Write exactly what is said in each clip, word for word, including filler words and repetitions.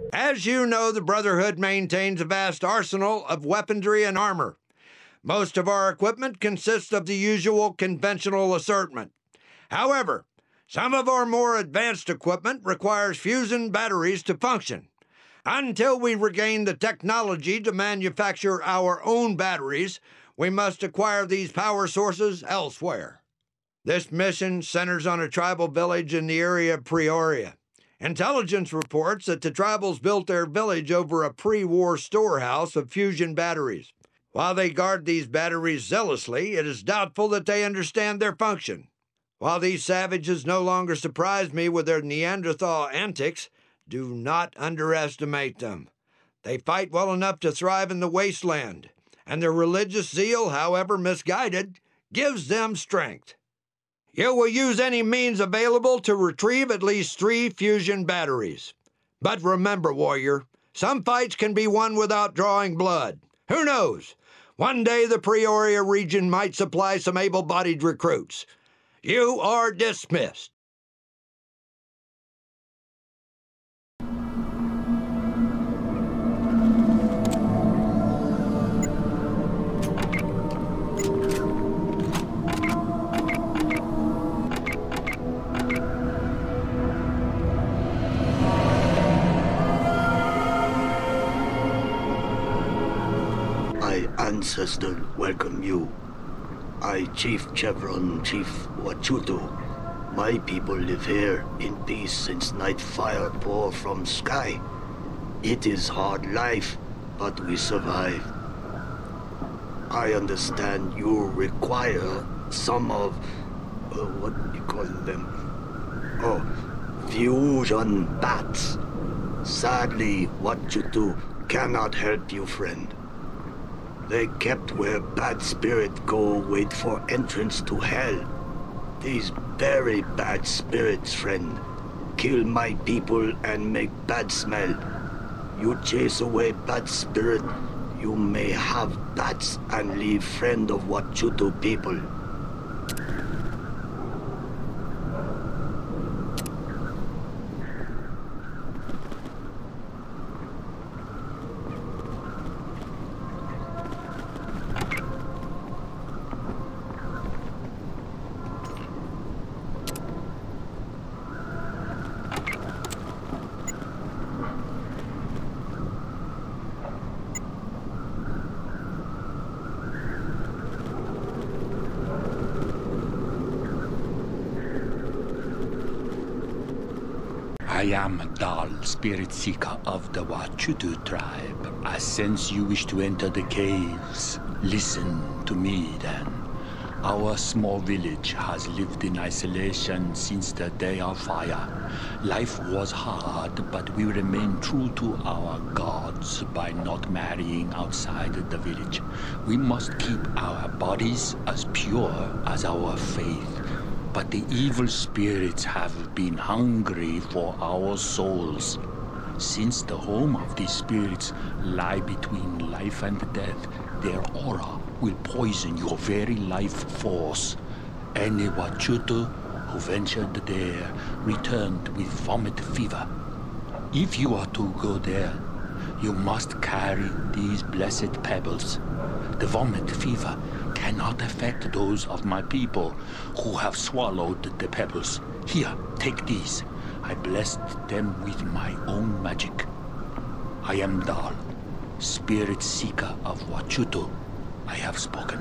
As you know, the Brotherhood maintains a vast arsenal of weaponry and armor. Most of our equipment consists of the usual conventional assortment. However, some of our more advanced equipment requires fusion batteries to function. Until we regain the technology to manufacture our own batteries, we must acquire these power sources elsewhere. This mission centers on a tribal village in the area of Peoria. Intelligence reports that the tribals built their village over a pre-war storehouse of fusion batteries. While they guard these batteries zealously, it is doubtful that they understand their function. While these savages no longer surprise me with their Neanderthal antics, do not underestimate them. They fight well enough to thrive in the wasteland, and their religious zeal, however misguided, gives them strength. You will use any means available to retrieve at least three fusion batteries. But remember, warrior, some fights can be won without drawing blood. Who knows? One day the Peoria region might supply some able-bodied recruits. You are dismissed. Ancestor welcome you. I, Chief Chevron, Chief Whachutu. My people live here in peace since night fire pour from sky. It is hard life, but we survive. I understand you require some of, uh, what do you call them? Oh, fusion bats. Sadly, Whachutu cannot help you, friend. They kept where bad spirits go wait for entrance to hell. These very bad spirits, friend, kill my people and make bad smell. You chase away bad spirit, you may have bats and leave friend of Whachutu people. I am Dhal, spirit seeker of the Whachutu tribe. I sense you wish to enter the caves. Listen to me, then. Our small village has lived in isolation since the day of fire. Life was hard, but we remain true to our gods by not marrying outside the village. We must keep our bodies as pure as our faith. But the evil spirits have been hungry for our souls. Since the home of these spirits lie between life and death, their aura will poison your very life force. Any Whachutu who ventured there returned with vomit fever. If you are to go there, you must carry these blessed pebbles. The vomit fever cannot affect those of my people who have swallowed the pebbles. Here, take these. I blessed them with my own magic. I am Dhal, spirit seeker of Whachutu. I have spoken.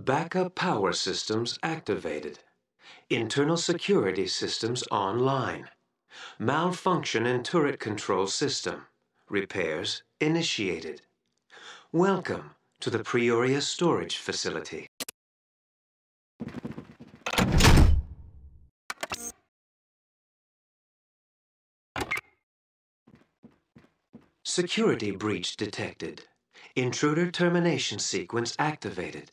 Backup power systems activated. Internal security systems online. Malfunction in turret control system. Repairs initiated. Welcome to the Peoria storage facility. Security breach detected. Intruder termination sequence activated.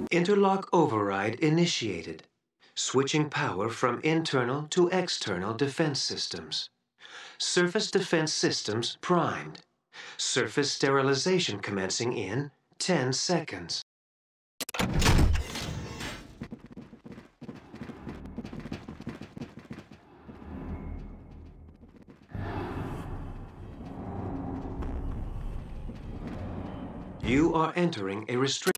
Interlock override initiated. Switching power from internal to external defense systems. Surface defense systems primed. Surface sterilization commencing in ten seconds. You are entering a restrict.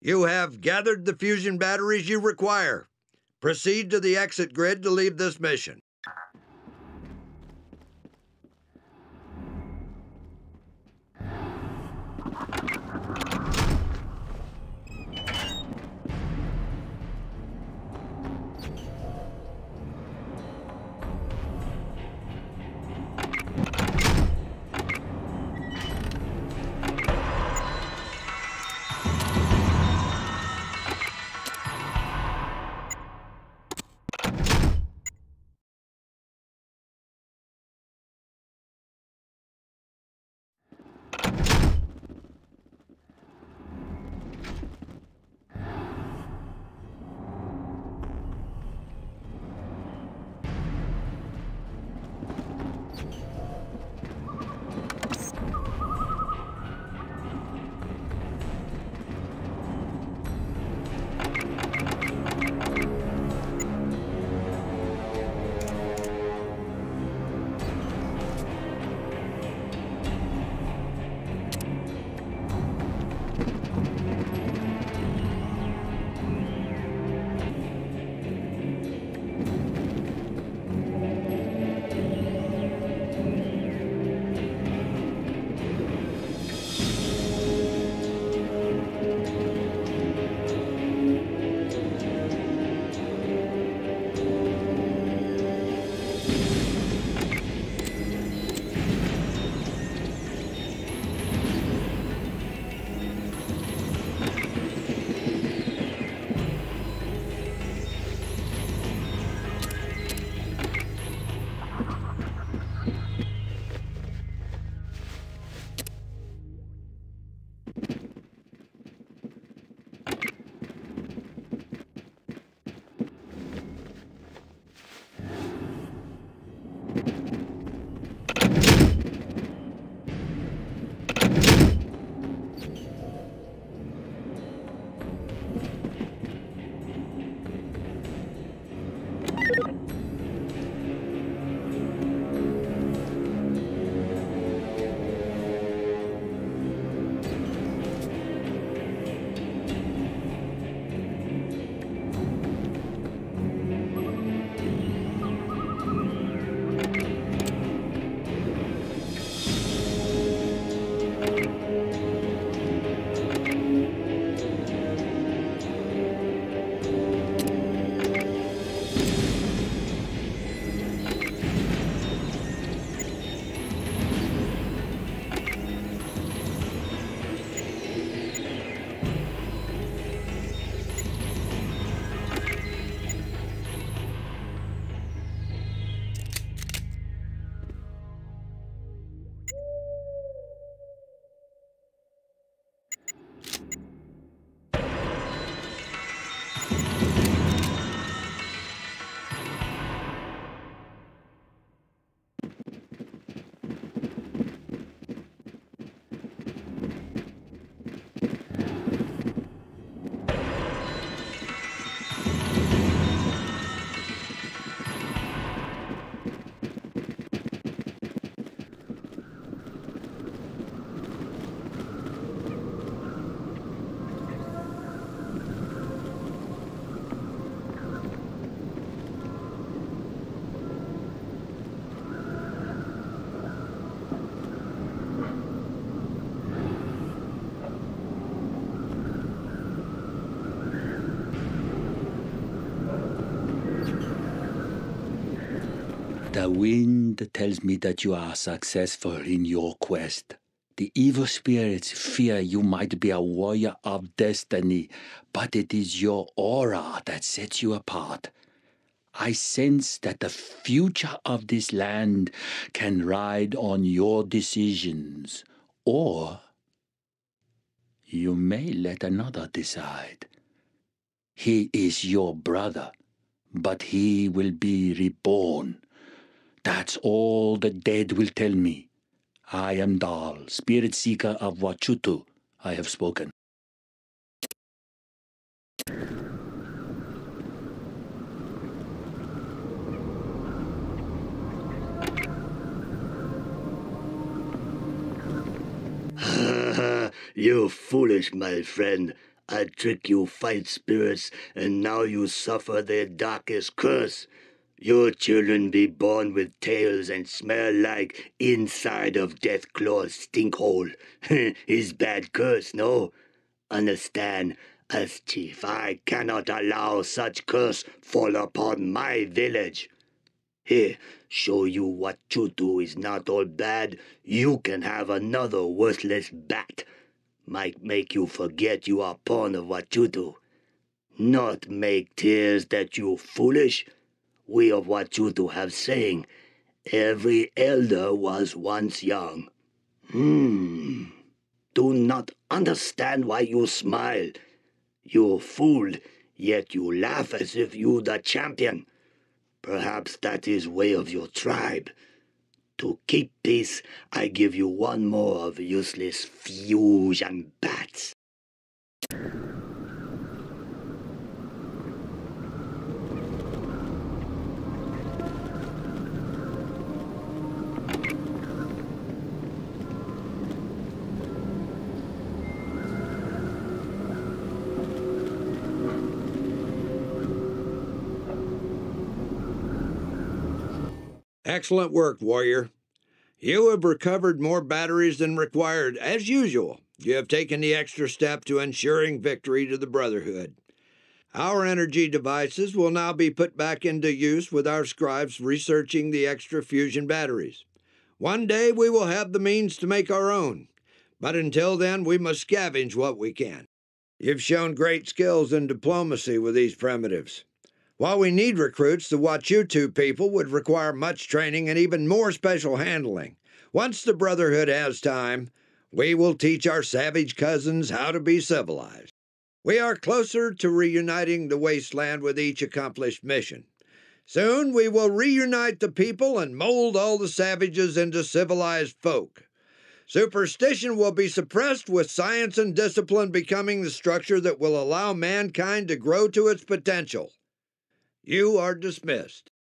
You have gathered the fusion batteries you require. Proceed to the exit grid to leave this mission. The wind tells me that you are successful in your quest. The evil spirits fear you might be a warrior of destiny, but it is your aura that sets you apart. I sense that the future of this land can ride on your decisions, or you may let another decide. He is your brother, but he will be reborn. That's all the dead will tell me. I am Dhal, spirit seeker of Whachutu. I have spoken. You foolish, my friend. I trick you fight spirits, and now you suffer their darkest curse. Your children be born with tails and smell like inside of Deathclaw's stinkhole. His bad curse, no? Understand, as chief, I cannot allow such curse fall upon my village. Here, show you Whachutu is not all bad. You can have another worthless bat. Might make you forget you are pawn of Whachutu. Not make tears that you foolish. We of Whachutu have saying, every elder was once young. Hmm. Do not understand why you smile. You fooled, yet you laugh as if you the champion. Perhaps that is way of your tribe. To keep peace, I give you one more of useless fusion bats. Excellent work, warrior. You have recovered more batteries than required. As usual, you have taken the extra step to ensuring victory to the Brotherhood. Our energy devices will now be put back into use with our scribes researching the extra fusion batteries. One day we will have the means to make our own, but until then we must scavenge what we can. You've shown great skills in diplomacy with these primitives. While we need recruits, the Whachutu people would require much training and even more special handling. Once the Brotherhood has time, we will teach our savage cousins how to be civilized. We are closer to reuniting the wasteland with each accomplished mission. Soon we will reunite the people and mold all the savages into civilized folk. Superstition will be suppressed, with science and discipline becoming the structure that will allow mankind to grow to its potential. You are dismissed.